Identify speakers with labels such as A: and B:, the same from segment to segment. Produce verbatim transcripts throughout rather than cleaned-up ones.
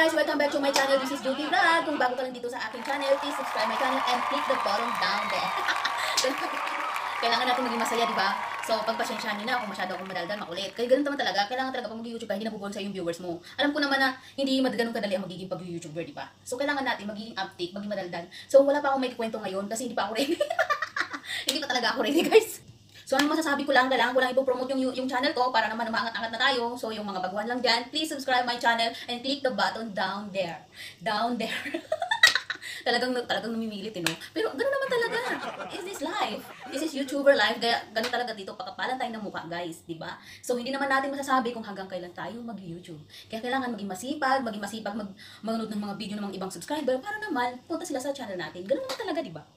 A: guys! Welcome back to my channel. This is Judy Vlog. Kung bago ka lang dito sa aking channel, please subscribe my channel and click the button down there. Kailangan natin maging masaya, di ba? So, pagpasensyahan nyo na kung masyado akong madaldal, makulit. Kaya ganun naman talaga. Kailangan talaga pag mag-YouTube ka, hindi nabubuhan sa yung viewers mo. Alam ko naman na hindi ganun kadali ang magiging pag-YouTuber, di ba? So, kailangan natin magiging update, maging madaldal. So, wala pa akong may kwento ngayon kasi hindi pa ako ready. Hindi pa talaga ako ready, guys. So, ano masasabi ko lang, kailangan ko lang ipopromote yung, yung channel ko para naman umangat-angat na tayo. So, yung mga baguhan lang dyan, please subscribe my channel and click the button down there. Down there. talagang, talagang namimilit, eh, no? Pero, gano'n naman talaga. Is this life? This is YouTuber life. Kaya, gano'n talaga dito. Pakapalan tayo ng mukha, guys. Diba? So, hindi naman natin masasabi kung hanggang kailan tayo mag-YouTube. Kaya, kailangan maging masipag, maging masipag, mag manood ng mga video ng mga ibang subscriber para naman, punta sila sa channel natin. Gano'n naman talaga, diba?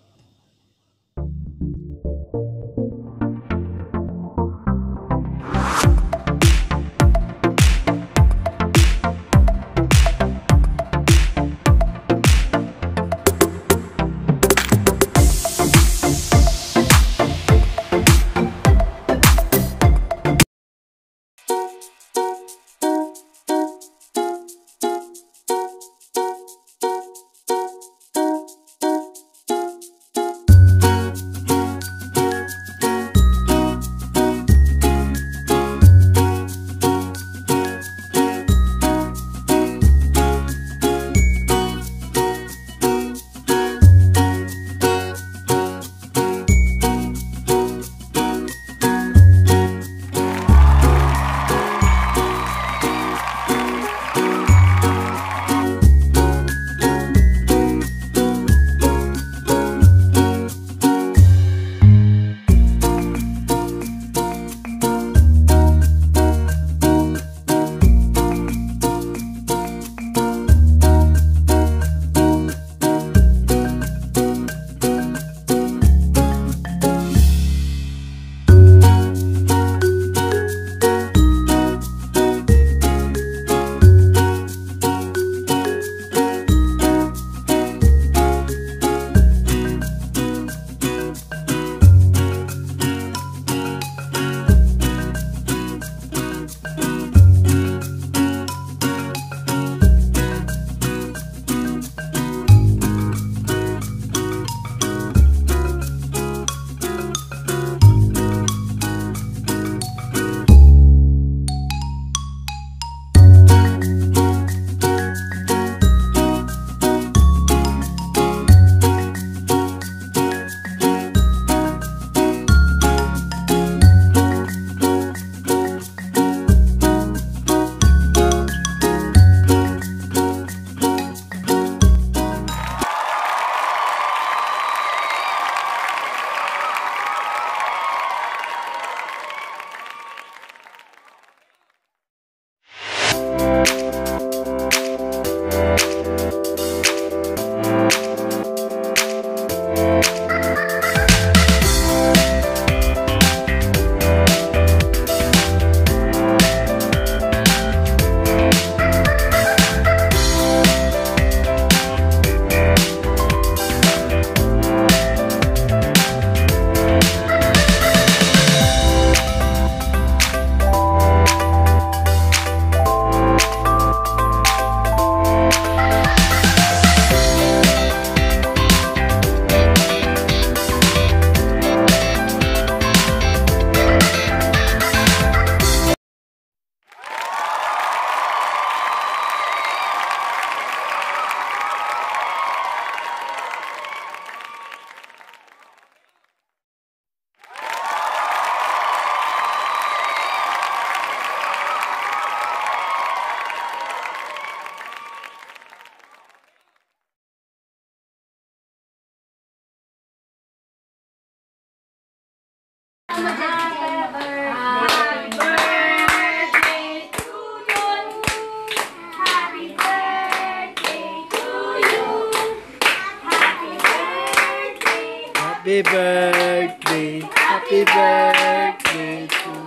B: Happy birthday, happy birthday to you.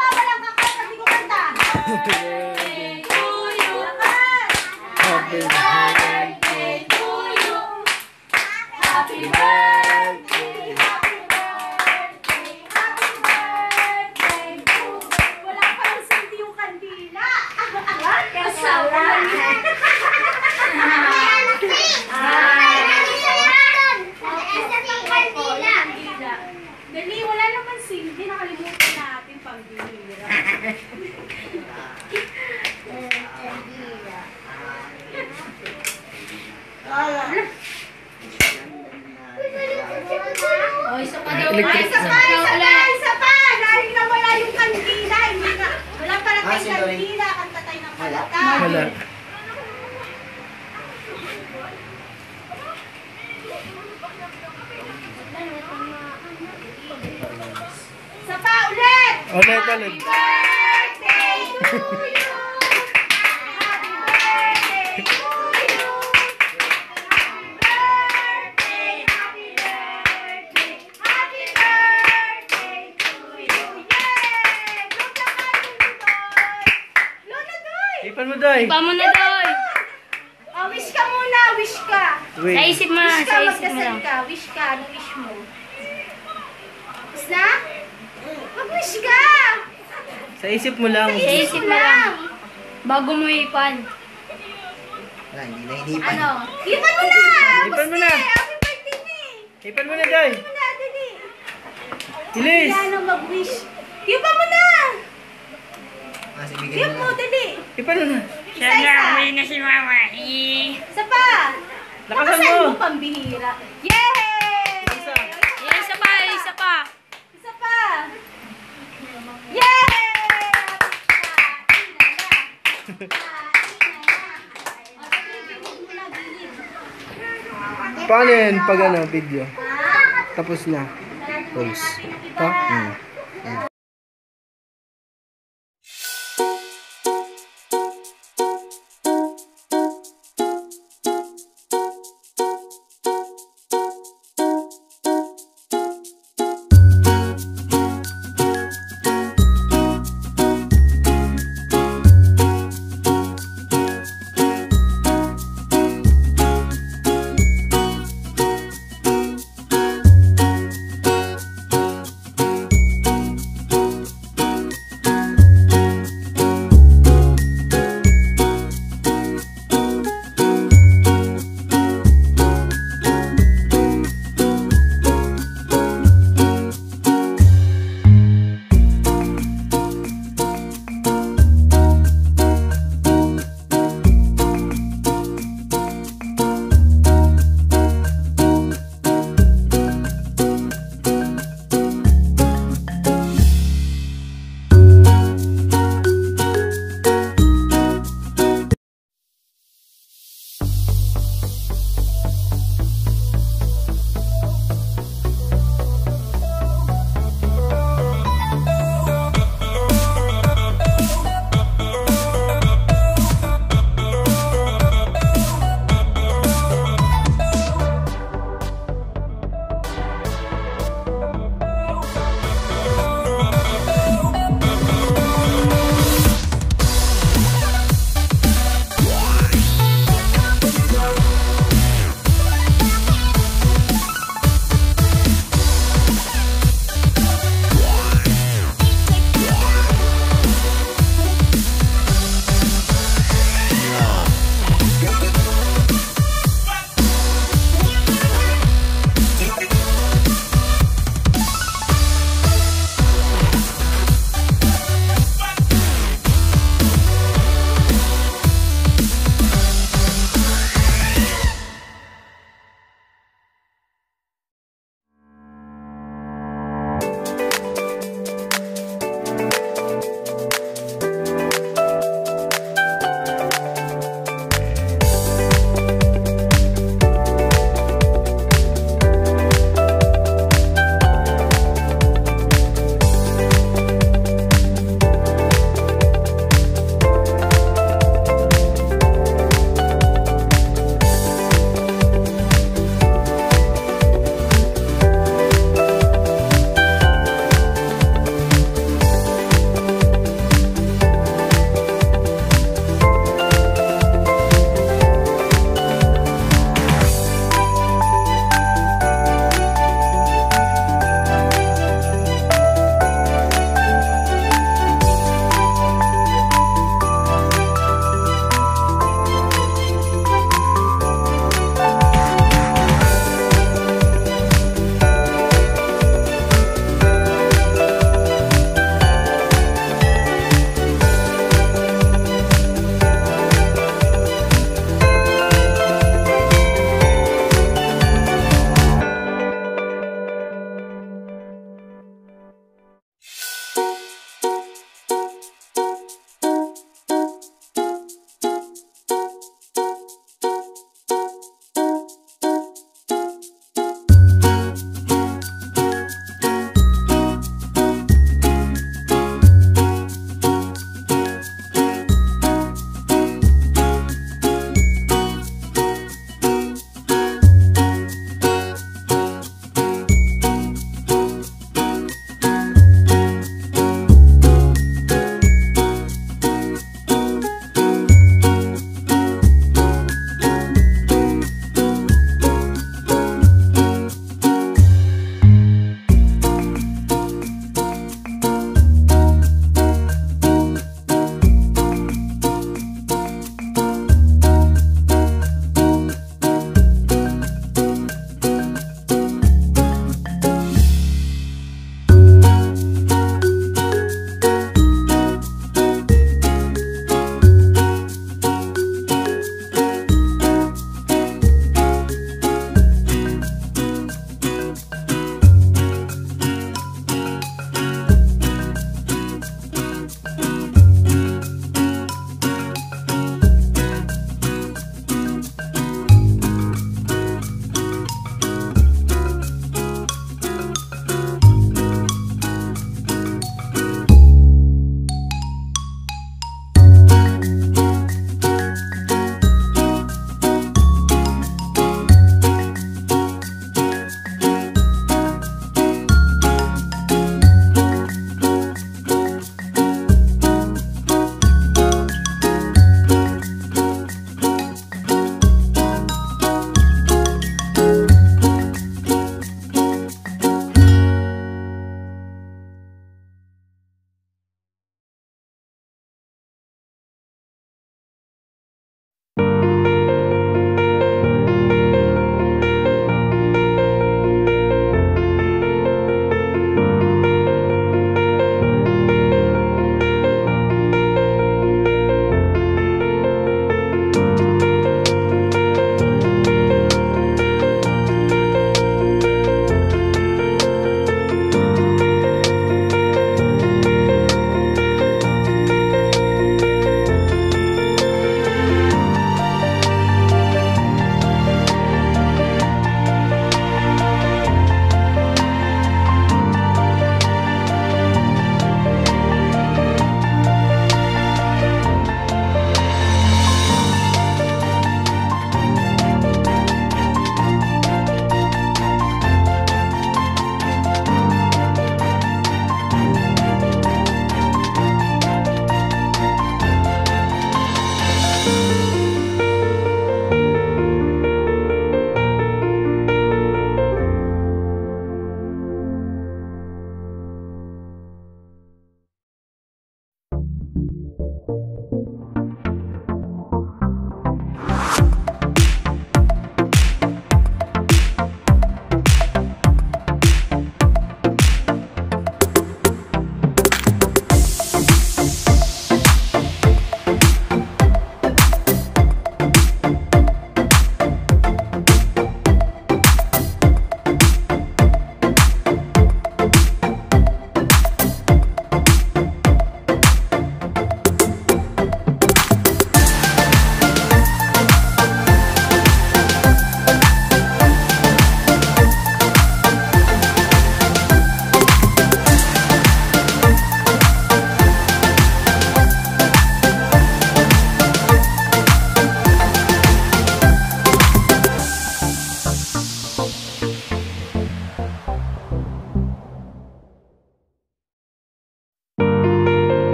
B: Happy birthday to you. Happy birthday to you. Happy birthday. Happy birthday. Happy birthday to you. Wala pa yung sindi yung kandila. What? Kasawa.
A: Oh, isa pa daw.
B: Electric
C: Isa pa, isa pa, isa pa! Dahil na wala yung kandila. Hindi na. Wala pala
D: Ah,
C: tayong
D: si Loring.
C: kandila. Kanta tayo ng palata.
B: Wala.
C: Isa pa ulit!
B: Ulit, ulit.
C: Birthday to you! Happy birthday to you! Happy birthday, happy birthday, happy birthday to you! Yay! Blow na kayo, Ludoy! Blow na, Doy!
B: Ipan mo, Doy.
E: Pa mo na doy.
C: Oh, wish ka muna, wish ka!
B: Wait.
E: Sa isip mo lang,
C: Wish
E: sa
C: ka,
E: isip mo
C: magdasal
E: lang.
C: ka. Wish ka, anong wish mo? Wish na? Mag-wish ka!
B: Sa isip mo lang.
E: Sa isip mo lang. Bago mo ipan.
D: Wala, hindi na hinipan.
C: Ano? Ipan mo na!
B: Ipan mo na.
C: Gusto eh, happy birthday na eh!
B: Ipan mo na, Doy.
C: Ipan mo na, dali!
B: Bilis.
C: Yan ang mag-wish. Ipan mo na!
D: Ah, sige,
C: Ipan mo, dali!
B: Ipan mo na.
C: Isa, isa!
E: na si Mama. Eh.
C: Isa pa!
B: Lakasan
C: Lakasan
B: mo.
C: mo, pambihira. Yay!
B: Isa.
E: Eh, isa pa, isa pa.
C: Isa pa! Yay!
B: Paano yan pag ano, video? Tapos na. Pause. Ito? Hmm.